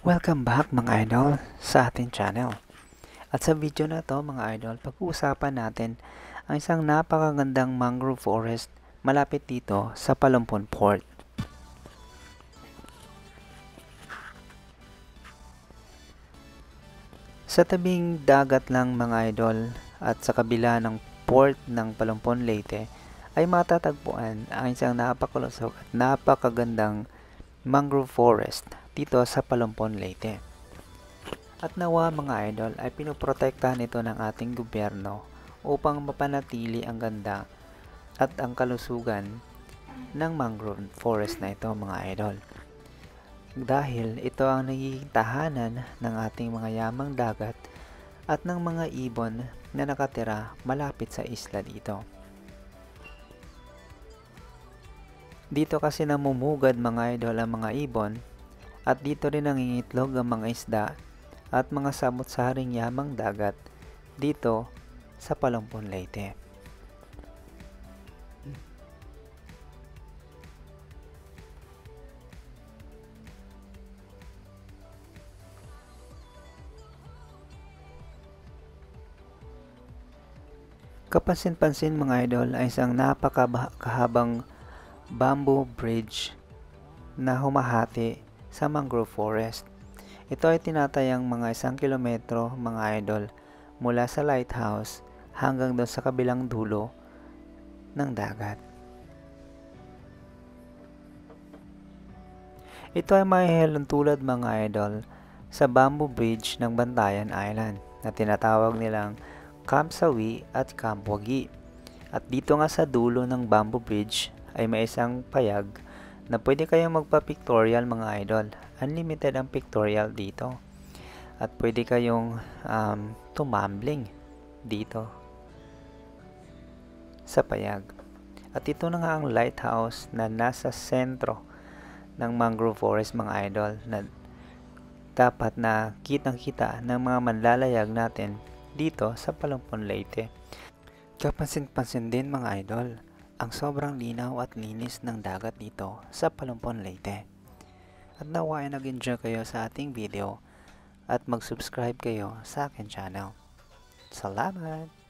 Welcome back mga idol sa ating channel. At sa video na to mga idol, pag-uusapan natin ang isang napakagandang mangrove forest malapit dito sa Palumpon Port. Sa tabing dagat lang mga idol at sa kabila ng port ng Palumpon Leyte ay matatagpuan ang isang napakalusog at napakagandang mangrove forest dito sa Palumpon Leyte. At nawa mga idol ay pinoprotektahan ito ng ating gobyerno upang mapanatili ang ganda at ang kalusugan ng mangrove forest na ito mga idol. Dahil ito ang nagiging tahanan ng ating mga yamang dagat at ng mga ibon na nakatira malapit sa isla dito. Dito kasi namumugad mga idol ang mga ibon at dito rin nangingitlog ang mga isda at mga samot-saring yamang dagat dito sa Palumpon Leyte. Kapansin-pansin mga idol ay isang napakahabang bamboo bridge na humahati sa mangrove forest. Ito ay tinatayang mga 1 kilometro mga idol mula sa lighthouse hanggang doon sa kabilang dulo ng dagat. Ito ay mahihalintulad mga idol sa bamboo bridge ng Bantayan Island na tinatawag nilang Camp Sawi at Camp Wagi. At dito nga sa dulo ng bamboo bridge ay may isang payag na pwede kayong magpa-pictorial mga idol. Unlimited ang pictorial dito. At pwede kayong tumambling dito sa payag. At ito na nga ang lighthouse na nasa sentro ng mangrove forest mga idol na dapat na kitang-kita ng mga manlalayag natin dito sa Palumpon Leyte. Kapansin-pansin din mga idol ang sobrang linaw at linis ng dagat dito sa Palumpon Leyte. At nawa ay nag-enjoy kayo sa ating video at mag-subscribe kayo sa aking channel. Salamat!